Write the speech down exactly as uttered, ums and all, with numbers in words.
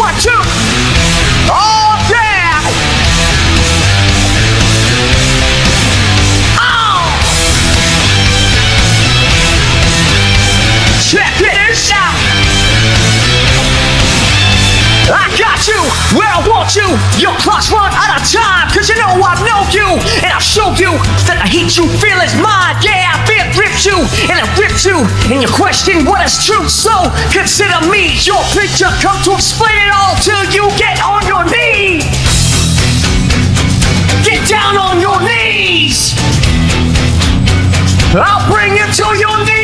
one, two. Oh, yeah. Oh. Check this out. I got you where I want you. Your clock's run out of time, cause you know I know you. And I'll show you that the heat you feel is mine. Yeah, I've been ripped you, and I ripped you. And you question what is true, so consider me your picture. Come to explain it all till you get on your knees. Get down on your knees. I'll bring you to your knees.